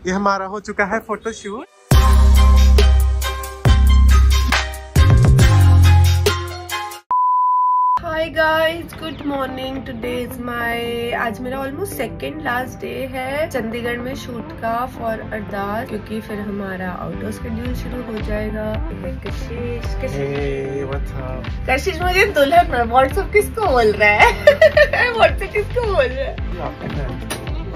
ये हमारा हो चुका है photoshoot. Hi guys, good morning. Today is my आज मेरा ऑलमोस्ट सेकेंड लास्ट डे है चंडीगढ़ में शूट का फॉर अरदास, क्योंकि फिर हमारा आउटडोर शेड्यूल शुरू हो जाएगा। कशिश मुझे दुल्हन व्हाट्सएप किसको बोल रहा है? व्हाट्सएप किसको बोल रहा है?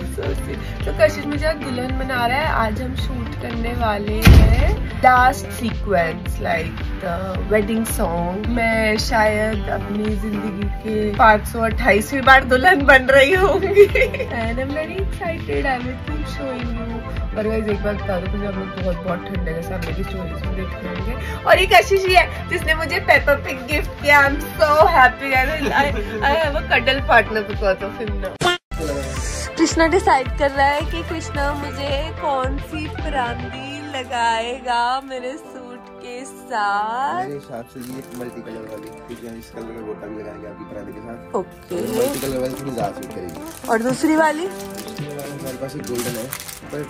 तो कशिश मुझे दुल्हन बना रहा है। आज हम शूट करने वाले हैं last sequence like the wedding song. मैं शायद अपनी जिंदगी के 528वीं बार दुल्हन बन रही होंगी and I am very excited. I will keep showing you. और गाइस एक बात बता दो, मुझे हम लोग बहुत ठंडे के साथ मेरी स्टोरीज में देख लेंगे। और ये कशिश ही है जिसने मुझे पेपर पिग गिफ्ट किया। I am so happy. I have a cuddle partner because of him now. Krishna decide कर रहा है कि कृष्णा मुझे कौन सी परांदी लगाएगा मेरे सूट के साथ। मेरे हिसाब से ये मल्टी कलर वाली, क्योंकि इस कलर का गोटा भी लगाएंगे आपकी परांदी के साथ। ओके, मल्टी कलर वाली थोड़ी ज्यादा सूट करेगी। और दूसरी वाली हमारे पास एक गोल्डन है, पर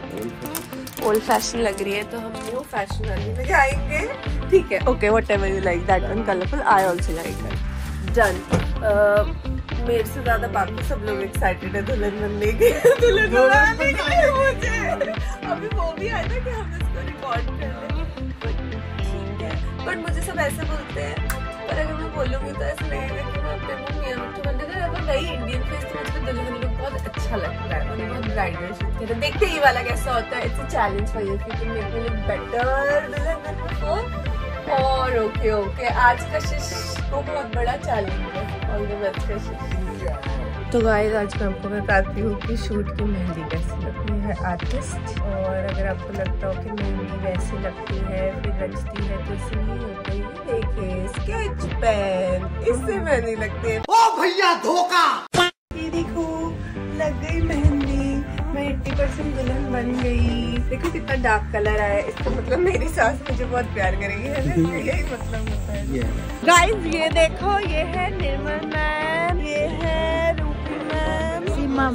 थोड़ी ओल्ड फैशन लग रही है, तो हम न्यू फैशन वाली में जाएंगे। ठीक है, okay, whatever you like, that one colourful, I also like that. Done. मेरे से ज्यादा बाकी सब लोग एक्साइटेड है दुल्हन बनने के, दुल्हन बनाने के लिए। मुझे अभी वो भी आया था कि हम इसको रिकॉर्ड कर लें, ठीक है। बट मुझे सब ऐसे बोलते हैं, पर अगर मैं बोलूंगी तो ऐसा लगेगा कि मैं अपने मुंह मियां मिठू बनने का। अगर नई इंडियन फेस तो मुझे दुल्हन लुक बहुत अच्छा लगता है, और बहुत ब्राइडल शूट करते हैं। देखते ही वाला कैसा होता है। It's a challenge for you, क्योंकि मेरे को लुक बेटर दुल्हन देन बिफोर। और ओके आज कशिश को बहुत बड़ा चैलेंज है। ऑल द बेस्ट कशिश। तो गाइस आज मैं आपको बताती हूँ कि शूट की मेहंदी कैसी लगती है आर्टिस्ट। और अगर आपको लगता हो कि मेहंदी वैसी लगती है फिर रचती है तो इसे नहीं होता। ये देखिए स्केच पेन, इससे मेहंदी लगती है। ओ भैया धोखा। ये देखो लग गई मेहंदी, मैं 80% दुल्हन बन गई। देखो कितना डार्क कलर आया, इसका मतलब मेरी सास मुझे बहुत प्यार करेगी, है ना? यही मतलब होता है। गाइस ये देखो, ये है निर्मल मैम, ये है रूपी मैम, सीमा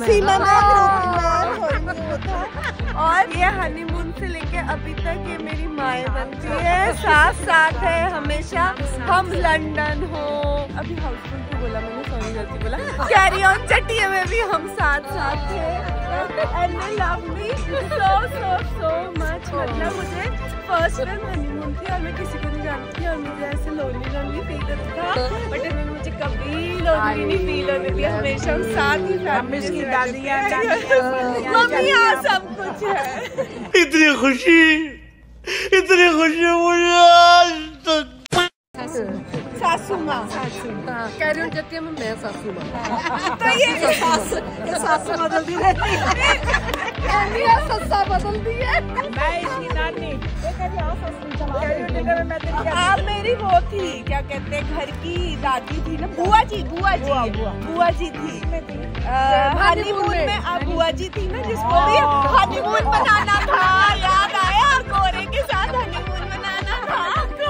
और ये हनीमून से लेके अभी तक ये मेरी माए बनती है, साथ है हमेशा। हम लंदन हो, अभी हाउसफुल को बोला मैंने, सॉरी गलती बोला। कैरी ऑन चटिया में भी हम साथ थे। And they love me so much। मतलब मुझे फर्स्ट टाइम हनीमून थी और मैं किसी को नहीं जानती थी और मुझे ऐसे लोनली फील करता था, बट इन्होंने मुझे कभी लोनली नहीं फील होने दिया। हमेशा हम साथ ही फैमिली की दादियाँ मम्मियाँ सब कुछ है। इतनी खुशी मुझे आज तक। सासू माँ कैरी ऑन चटिया में मैं सासू माँ, तो ये सासू बदलती रहती है, सस्सा बदलती है। मैं इसकी नानी, आप मेरी वो थी, क्या कहते हैं, घर की दादी थी ना, बुआ जी थी हनीमून में। आप बुआ जी थी ना, जिसको भी हनीमून बनाना था। याद आया, गोरे के साथ हनीमून बनाना था।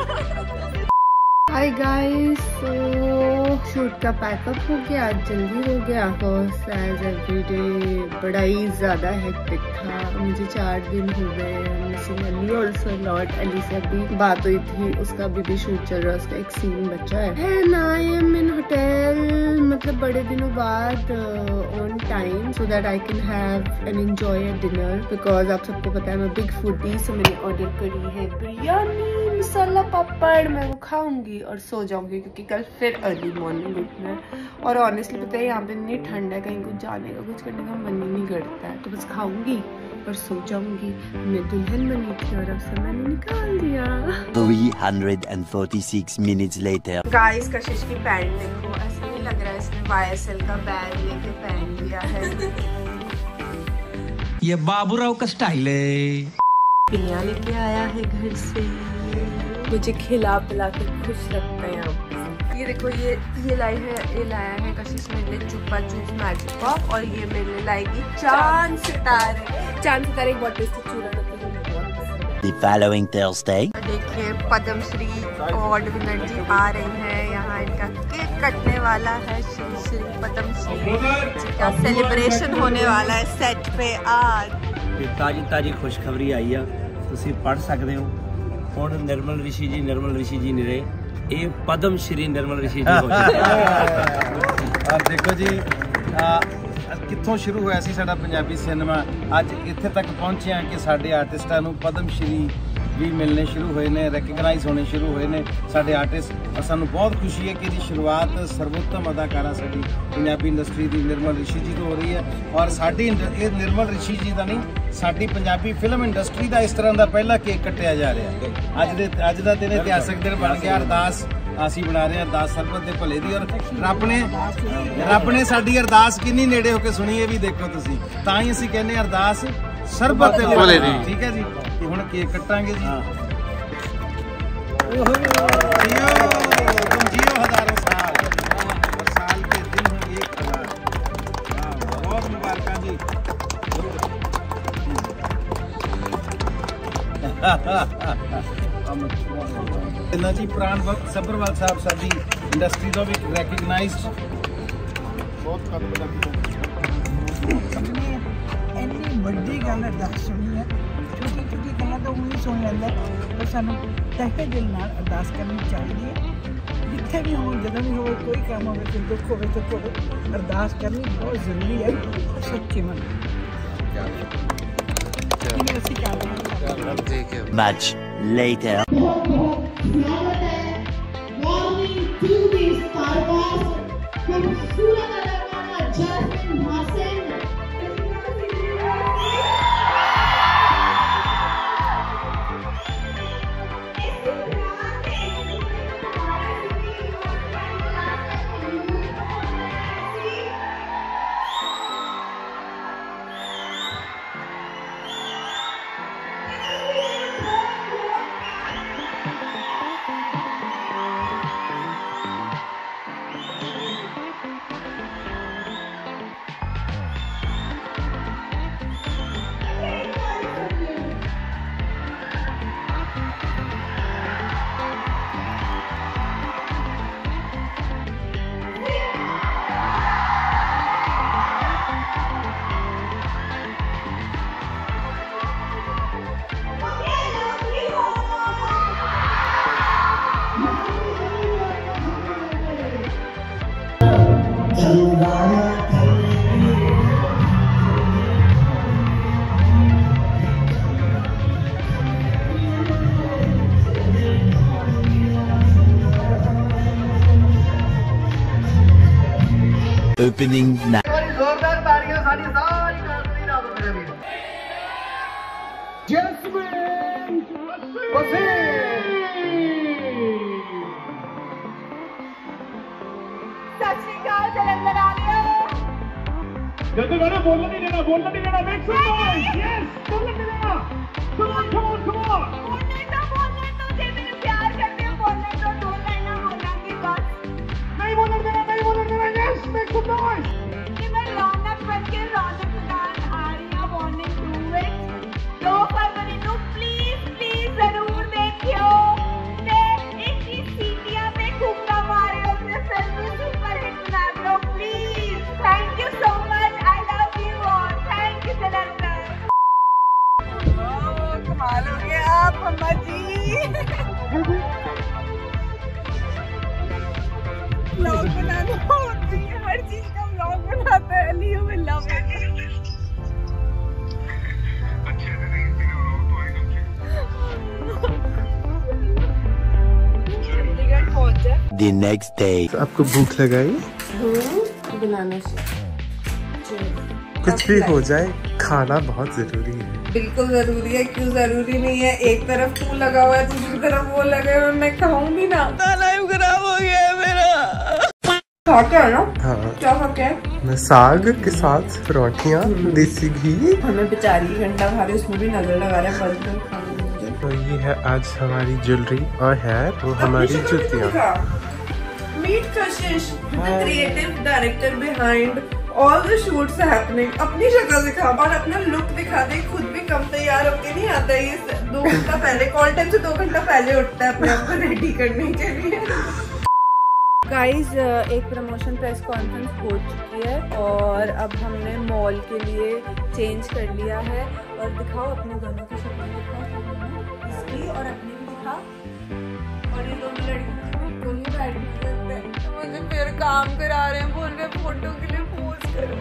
हाय गाइस, शूट का पैकअप हो गया, आज जल्दी हो गया। बिकॉज एज एवरीडे बड़ा ही ज्यादा हेक्टिक था। मुझे 4 दिन हो गए missing Ali also lot. Ali से अभी बात हुई थी, उसका अभी भी शूट चल रहा है, उसका एक सीन बचा है। And I am in hotel, मतलब बड़े दिनों बाद on time, so that I can have an enjoy dinner. Because आप सबको पता है मैं बिग फूडी, सो मैंने ऑर्डर करी है बिरयानी मसाला पापड़। मैं वो खाऊंगी और सो जाऊंगी, क्योंकि कल फिर अर्ली मॉर्निंग उठना है। और ऑनेस्टली पता है यहाँ पे इतनी ठंड है, कहीं कुछ जाने का कुछ करने का मन ही नहीं करता है, तो बस खाऊंगी और सो जाऊंगी। मैं दुल्हन बनी थी और अब से मैंने निकाल दिया। 346 minutes later। गाइस कशिश की पैंट देखो, ऐसा नहीं लग रहा है इसने YSL का बैग लेके पहन लिया है। ये बाबूराव का स्टाइल है। पिनिया लेके आया है घर से, मुझे खिला पिला के खुश रखते हैं आप। ये देखो, ये लाया है कशिश मेरे लिए चुप्पा चूप मैजिक पॉप, और ये मेरे लिए लाएगी चांद सितारे एक बॉटल से चूरा करते हैं। The following Thursday। देखिए पद्मश्री अवार्ड विनर जी आ रहे हैं यहाँ, इनका केक कटने वाला है। श्री पद्मश्री जी का सेलिब्रेशन होने वाला है सेट पे आज। ਤੇ ਤਾਜੀ ਖੁਸ਼ਖਬਰੀ ਆਈ ਆ, ਤੁਸੀਂ ਪੜ੍ਹ ਸਕਦੇ ਹੋ। ਹੁਣ ਨਿਰਮਲ ਰਿਸ਼ੀ ਜੀ ਨਹੀਂ ਰਹੇ, ਇਹ ਪਦਮ ਸ਼੍ਰੀ ਨਿਰਮਲ ਰਿਸ਼ੀ ਜੀ ਹੋ ਚੁੱਕੇ ਆ। ਦੇਖੋ ਜੀ, ਕਿੱਥੋਂ ਸ਼ੁਰੂ ਹੋਇਆ ਸੀ ਸਾਡਾ ਪੰਜਾਬੀ ਸਿਨੇਮਾ, ਅੱਜ ਇੱਥੇ ਤੱਕ ਪਹੁੰਚਿਆ ਕਿ ਸਾਡੇ ਆਰਟਿਸਟਾਂ ਨੂੰ ਪਦਮ ਸ਼੍ਰੀ ਵੀ ਮਿਲਣੇ ਸ਼ੁਰੂ ਹੋਏ ਨੇ, ਰੈਕਗਨਾਈਜ਼ ਹੋਣੇ ਸ਼ੁਰੂ ਹੋਏ ਨੇ ਸਾਡੇ ਆਰਟਿਸਟ। ਔਰ ਸਾਨੂੰ ਬਹੁਤ ਖੁਸ਼ੀ ਹੈ ਕਿ ਇਹਦੀ ਸ਼ੁਰੂਆਤ ਸਰਵੋਤਮ ਅਦਾਕਾਰਾ ਸਾਡੀ ਪੰਜਾਬੀ ਇੰਡਸਟਰੀ ਦੀ ਨਿਰਮਲ ਰਿਸ਼ੀ ਜੀ ਤੋਂ ਹੋ ਰਹੀ ਹੈ। ਔਰ ਸਾਡੀ ਇਹ ਨਿਰਮਲ ਰਿਸ਼ੀ ਜੀ ਦਾ ਨਹੀਂ, ਸਾਡੀ ਪੰਜਾਬੀ ਫਿਲਮ ਇੰਡਸਟਰੀ ਦਾ ਇਸ ਤਰ੍ਹਾਂ ਦਾ ਪਹਿਲਾ ਕੇਕ ਕੱਟਿਆ ਜਾ ਰਿਹਾ। ਅੱਜ ਦਾ ਦਿਨ ਇਤਿਹਾਸਕ ਦਿਨ ਬਣ ਗਿਆ। ਅਰਦਾਸ ਅਸੀਂ ਬਣਾ ਰਹੇ ਹਾਂ, ਅਰਦਾਸ ਸਰਬਤ ਦੇ ਭਲੇ ਦੀ। ਔਰ ਰੱਬ ਨੇ ਸਾਡੀ ਅਰਦਾਸ ਕਿੰਨੀ ਨੇੜੇ ਹੋ ਕੇ ਸੁਣੀ, ਇਹ ਵੀ ਦੇਖੋ ਤੁਸੀਂ। ਤਾਂ ਹੀ ਅਸੀਂ ਕਹਿੰਦੇ ਅਰਦਾਸ ਸਰਬਤ ਦੇ ਭਲੇ ਦੀ। ਠੀਕ ਹੈ ਜੀ, ਤੇ ਹੁਣ ਕੇਕ ਕੱਟਾਂਗੇ ਜੀ। तुम जियो हजारों साल और साल के दिन हो 1000। बहुत मुबारक जी। ना जी प्राण वक्त सब्रवाल साहब साडी इंडस्ट्री तो भी रैकगनाइज्ड बहुत ਇੰਨੀ ਵੱਡੀ ਗੱਲ ਅਰਦਾਸ ਸੁਣੀ ਹੈ। ਛੋਟੀ ਗੱਲਾਂ ਤਾਂ ਉਹੀ ਸੁਣ ਲੈਂਦਾ, ਪਰ ਸਾਨੂੰ ਤਹਿ ਦਿਲ ਨਾਲ ਅਰਦਾਸ ਕਰਨੀ ਚਾਹੀਦੀ ਹੈ। ਜਿੱਥੇ ਵੀ ਹੋਵੇ, ਜਦੋਂ ਵੀ ਹੋਵੇ, ਕੋਈ ਕੰਮ ਹੋਵੇ, ਕੋਈ ਦੁੱਖ ਹੋਵੇ, ਸੁੱਖ ਹੋਵੇ, ਅਰਦਾਸ ਕਰਨੀ ਬਹੁਤ ਜ਼ਰੂਰੀ ਹੈ। ਸੱਚੇ ਮਨ ਕਿਵੇਂ ਅਸੀਂ ਕਰਦੇ ਹਾਂ। Much later. Opening night. जोरदार तालियां साडी सारी कंट्री दा दो मेरे वीर। जैस्मिन सत श्री अकाल जलंधर आ गया। जल्दी करो, बोलने नहीं देना, मेक सम नॉइज। यस, बोलने नहीं देना। come on। बोलने दो, जे मेरे प्यार करते हो बोलने दो, दो लाइना बोलना की बस। नहीं बोलने देना। Yes, make some noise. कि मैं रौनक बन के रौनक उड़ान आ रही हूं, वार्निंग टू इट। 2 फरवरी को प्लीज जरूर देखियो। मैं इतनी सीटियां पे खूबका मारे हो, मैं फिल्म सुपर हिट बना दो please. Thank you so much, I love you all. Thank you Jalandhar. कमाल हो गया आप अम्मा जी। ब्लॉग बनाना होती है, हर चीज का ब्लॉग बनाता है। Leo will love it. Chandigarh पहुंचे। The next day. आपको भूख लगाई? बनाने से कुछ भी हो जाए, खाना बहुत जरूरी है। बिल्कुल जरूरी है। क्यों जरूरी नहीं है? एक तरफ तू लगा हुआ है, दूसरी तरफ वो लगे हुए, मैं खाऊंगी ना। लाइफ खराब हो गया है मेरा। खा के है ना? हाँ। क्या खा के है? मैं साग के साथ परोठियाँ, देसी घी। हमें बेचारी घंटा खा रही, उसमें भी नजर लगा रहे हैं बर्गर खाने। तो ये है आज हमारी ज्वेलरी और है वो हमारी जुतियाँ। Meet Kashish, the creative director behind all the shoots happening। अपनी शक्ल दिखा और अपना लुक दिखा दे। खुद भी कम तैयार होके नहीं आता है। ये 2 घंटा पहले, कॉल टाइम से 2 घंटा पहले उठता है अपने आप को रेडी करने के लिए। गाइज एक प्रमोशन प्रेस कॉन्फ्रेंस हो चुकी है और अब हमने मॉल के लिए चेंज कर लिया है। और दिखाओ अपने दोनों की शक्ल, दिखाओ इसकी और अपनी भी दिखा। और ये दोनों लड़कियां बिल्कुल ही बैठ नहीं, मुझे फिर काम करा रहे हैं, बोल रहे फोटो के लिए पोज करो।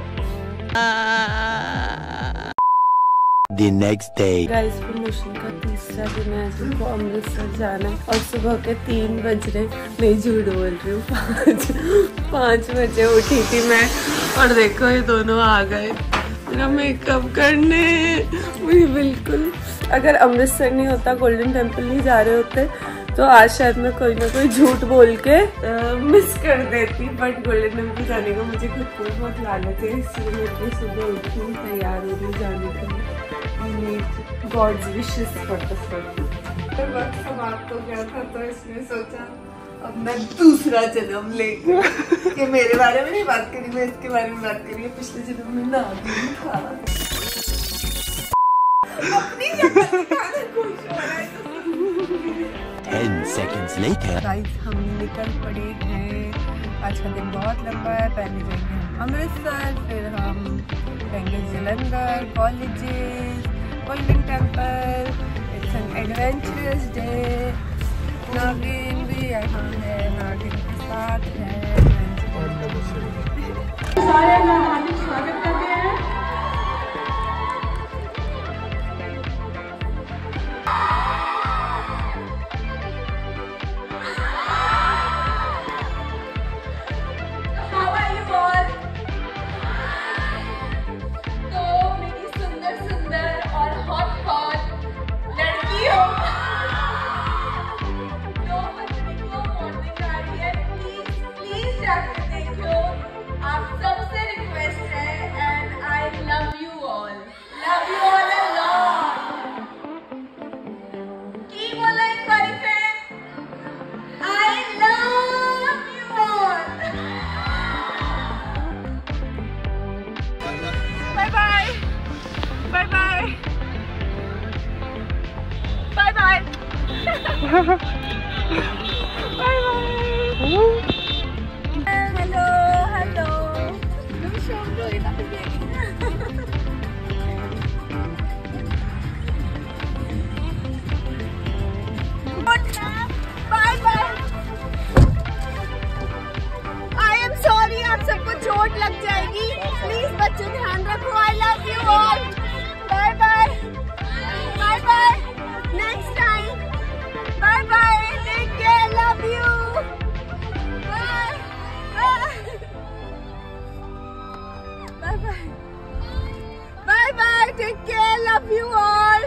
The next day. Guys promotion का तीसरा दिन है, जिनको अमृतसर जाना है और सुबह के 3 बज रहे, नहीं झूठ बोल रही हूँ, 5 बजे उठी थी मैं और देखो ये दोनों आ गए मेरा मेकअप करने। मुझे बिल्कुल, अगर अमृतसर नहीं होता, गोल्डन टेम्पल नहीं जा रहे होते तो आज शायद मैं कोई ना कोई झूठ बोल के मिस कर देती, बट गोल्डन टेम्पल जाने का मुझे खुद को बहुत लालच है, इसलिए मैं इतनी सुबह उठी तैयार हो रही जाने के लिए। God's wishes for the first. वक्त समाप्त हो गया था तो इसने सोचा अब मैं दूसरा जन्म लेंगे कि मेरे बारे में नहीं बात करी, मैं इसके बारे में बात करी। पिछले जन्म में नागिन था। अपनी जगह दिखाने खुश हो रहा है। 10 seconds later. गाइस हम निकल पड़े हैं। आज का दिन बहुत लंबा है। पहले जाएंगे हम अमृतसर, फिर हम जाएंगे Jalandhar, colleges, golden temple. It's an adventurous day. नागिन भी यहाँ है, नागिन के साथ है। सारे मेहमानों का स्वागत करते हैं। चोट लग जाएगी, प्लीज बच्चों ध्यान रखो। I love you all, bye bye bye bye, next time, bye bye, take care, love you, bye bye bye bye bye, take care, love you all.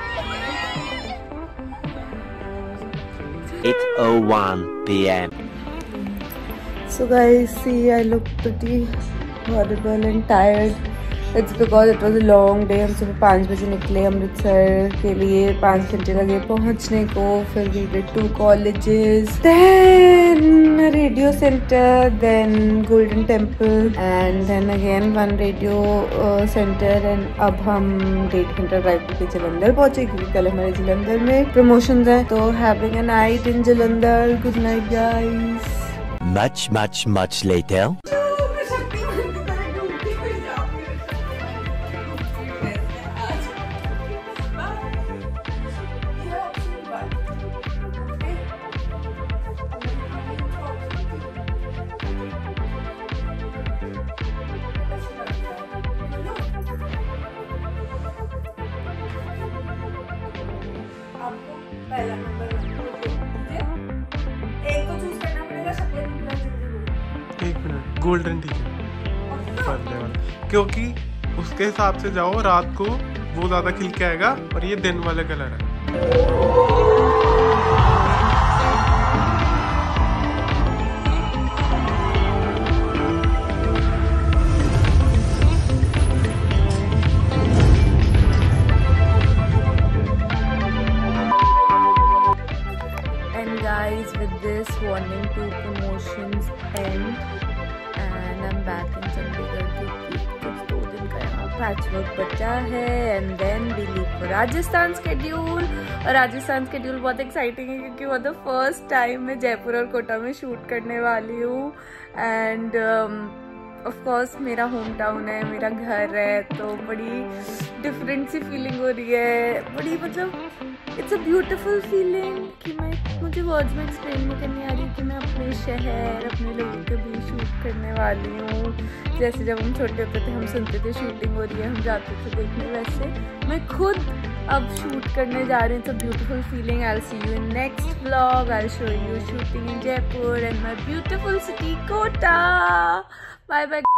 8:01 p.m. So guys, see, I look pretty horrible and tired. It's because it was a long day. हम सुबह 5 बजे निकले अमृतसर के लिए, 5 घंटे लगे पहुंचने को। फिर we did 2 colleges, then a radio center, then Golden Temple, and then again 1 radio center. And अब हम 1.5 घंटा ड्राइव करके जलंधर पहुंचे, क्योंकि कल हमारे जलंधर में प्रमोशंस हैं। तो having a night in Jalandhar. Good night guys. Much later. पहला नंबर एक को चूज करना पड़ेगा। एक मिनट, गोल्डन ठीक है, क्योंकि उसके हिसाब से जाओ, रात को वो ज्यादा खिल के आएगा और ये दिन वाला कलर है। Guys, with this, 1 and 2 promotions end and I'm back in Chandigarh क्योंकि कुछ 2 दिन का यहाँ पैचवर्क बचा है and then we leave for Rajasthan schedule. और राजस्थान स्केड्यूल बहुत एक्साइटिंग है क्योंकि वो द फर्स्ट टाइम मैं जयपुर और कोटा में शूट करने वाली हूँ एंड ऑफ कोर्स मेरा होम टाउन है, मेरा घर है, तो बड़ी डिफरेंट सी फीलिंग हो रही है, बड़ी मतलब इट्स अ ब्यूटीफुल फीलिंग कि मुझे वर्ड्स में एक्सप्लेन नहीं करनी आ रही कि मैं अपने शहर अपने लोगों के बीच शूट करने वाली हूँ। जैसे जब हम छोटे होते थे हम सुनते थे शूटिंग हो रही है, हम जाते थे देखने, वैसे मैं खुद अब शूट करने जा रही हूँ। It's a beautiful feeling. I will see you in next vlog. I will show you shooting in Jaipur and my beautiful city Kota. Bye bye.